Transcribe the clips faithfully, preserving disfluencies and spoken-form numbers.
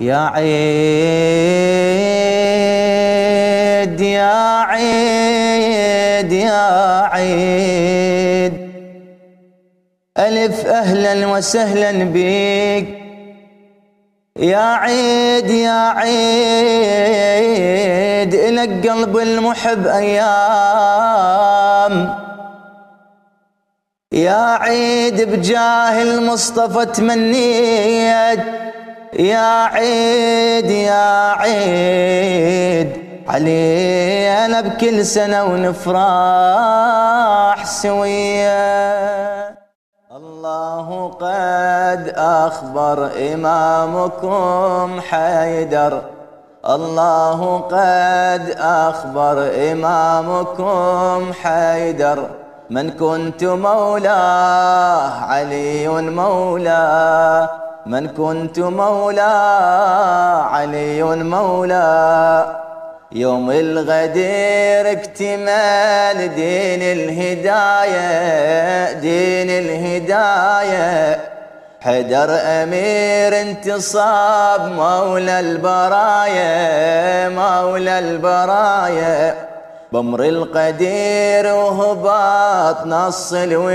يا عيد يا عيد يا عيد ألف أهلا وسهلا بيك يا عيد يا عيد إلك قلب المحب أيام يا عيد بجاه المصطفى تمنيت يا عيد يا عيد علينا بكل سنة ونفرح سويا. الله قد أخبر إمامكم حيدر الله قد أخبر إمامكم حيدر من كنت مولاه علي مولاه من كنت مولاه علي مولاه. يوم الغدير اكتمال دين الهداية دين الهداية حيدر أمير انتصاب مولى البرايا مولى البرايا. بأمر القدير وهباط نص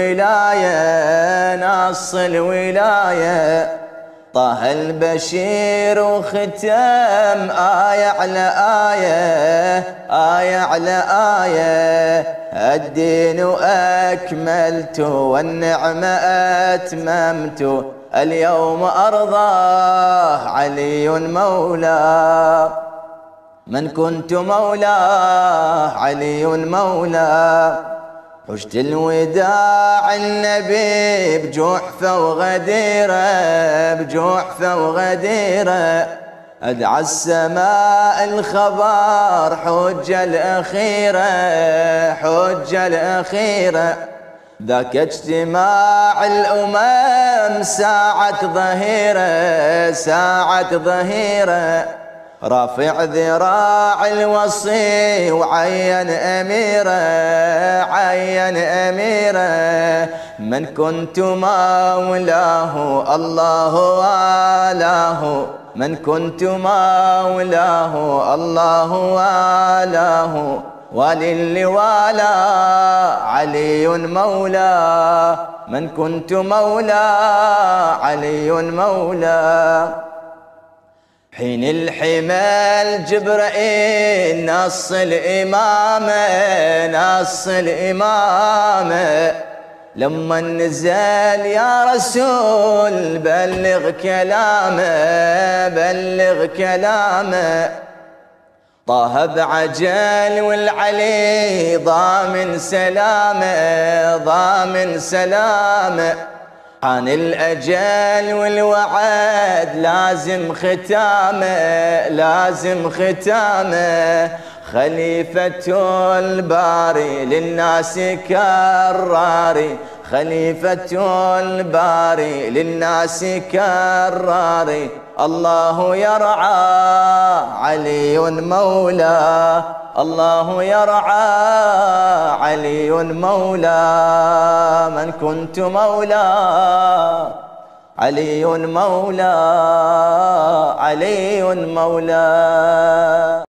الولاية نص الولاية. طه البشير وختم آية على آية آية على آية. الدين أكملت والنعمة أتممت اليوم أرضاه علي مولاه من كنت مولاه علي مولاه. حجت الوداع النبي بجحفة وغديرة بجحفة وغديرة. أدعى السماء الخبر حجة الأخيرة حجة الأخيرة. ذاك اجتماع الأمم ساعة ظهيرة ساعة ظهيرة. رافع ذراع الوصي وعين أميرة عين أميرة من كنت مولاه الله والاه من كنت مولاه الله والاه. وللي والى علي مولاه من كنت مولاه علي مولاه. حين الحمال جبرائيل نص الإمامة نص الإمامة لما نزل يا رسول بلغ كلامه بلغ كلامه. طه بعجل والعلي ضامن سلامه ضامن سلامه. عن الأجل والوعد لازم ختامه لازم ختامه. خليفة الباري للناس كراري خليفة الباري للناس كراري. الله يرعى علي مولاه الله يرعى علي مولاه من كنت مولاه علي مولاه علي مولاه.